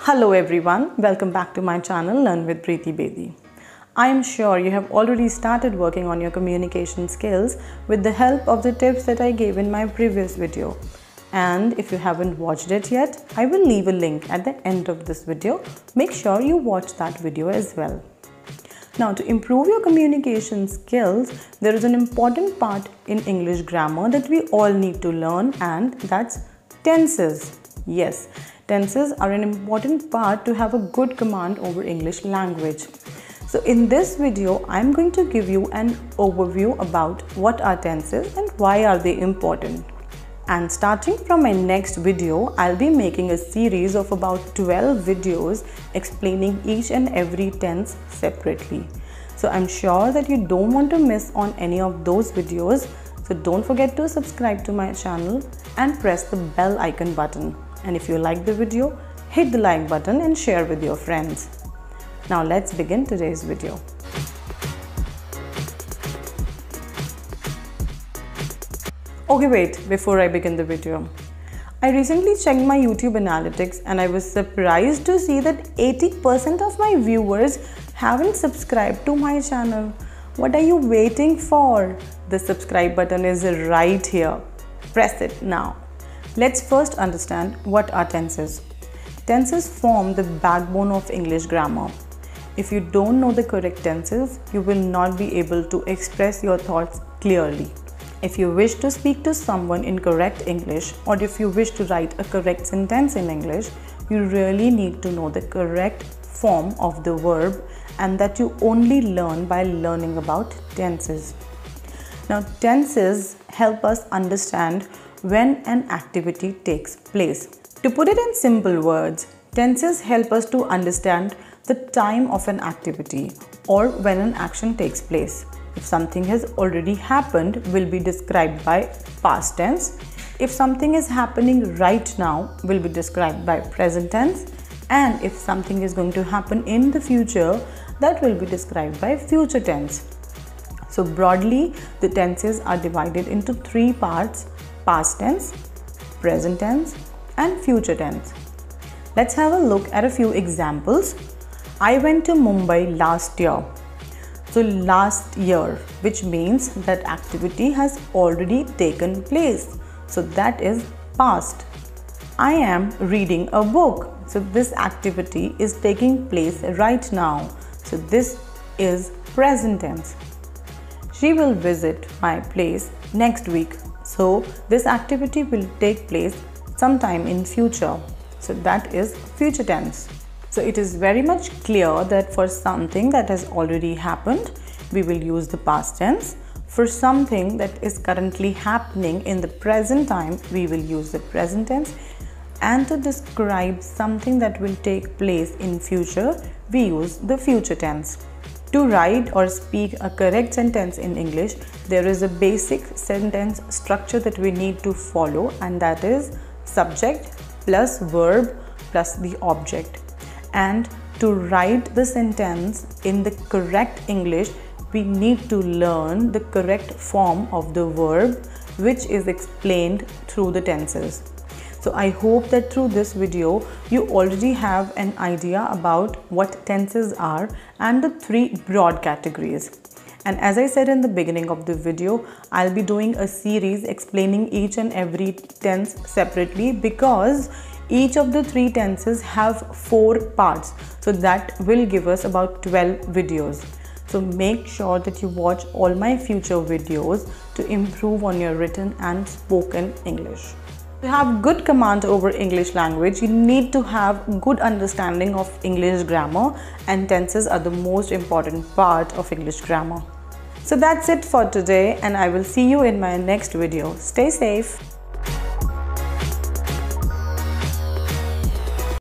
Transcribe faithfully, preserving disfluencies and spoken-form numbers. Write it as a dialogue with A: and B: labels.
A: Hello everyone, welcome back to my channel Learn with Preeti Bedi. I am sure you have already started working on your communication skills with the help of the tips that I gave in my previous video. And if you haven't watched it yet, I will leave a link at the end of this video. Make sure you watch that video as well. Now, to improve your communication skills, there is an important part in English grammar that we all need to learn, and that's tenses. Yes, tenses are an important part to have a good command over English language. So in this video, I'm going to give you an overview about what are tenses and why are they important. And starting from my next video, I'll be making a series of about twelve videos explaining each and every tense separately. So I'm sure that you don't want to miss on any of those videos. So don't forget to subscribe to my channel and press the bell icon button. And if you like the video, hit the like button and share with your friends. Now let's begin today's video. Okay, wait, before I begin the video. I recently checked my YouTube analytics and I was surprised to see that eighty percent of my viewers haven't subscribed to my channel. What are you waiting for? The subscribe button is right here. Press it now. Let's first understand what are tenses. Tenses form the backbone of English grammar. If you don't know the correct tenses, you will not be able to express your thoughts clearly. If you wish to speak to someone in correct English, or if you wish to write a correct sentence in English, you really need to know the correct form of the verb, and that you only learn by learning about tenses. Now, tenses help us understand when an activity takes place. To put it in simple words, tenses help us to understand the time of an activity or when an action takes place. If something has already happened, will be described by past tense. If something is happening right now, will be described by present tense. And if something is going to happen in the future, that will be described by future tense. So broadly, the tenses are divided into three parts: past tense, present tense, and future tense. Let's have a look at a few examples. I went to Mumbai last year. So last year, which means that activity has already taken place. So that is past. I am reading a book. So this activity is taking place right now. So this is present tense. She will visit my place next week. So this activity will take place sometime in future. So that is future tense. So it is very much clear that for something that has already happened, we will use the past tense. For something that is currently happening in the present time, we will use the present tense. And to describe something that will take place in future, we use the future tense. To write or speak a correct sentence in English, there is a basic sentence structure that we need to follow, and that is subject plus verb plus the object. And to write the sentence in the correct English, we need to learn the correct form of the verb, which is explained through the tenses. So I hope that through this video, you already have an idea about what tenses are and the three broad categories. And as I said in the beginning of the video, I'll be doing a series explaining each and every tense separately, because each of the three tenses have four parts. So that will give us about twelve videos. So make sure that you watch all my future videos to improve on your written and spoken English. To have good command over English language, you need to have good understanding of English grammar, and tenses are the most important part of English grammar. So that's it for today, and I will see you in my next video. Stay safe.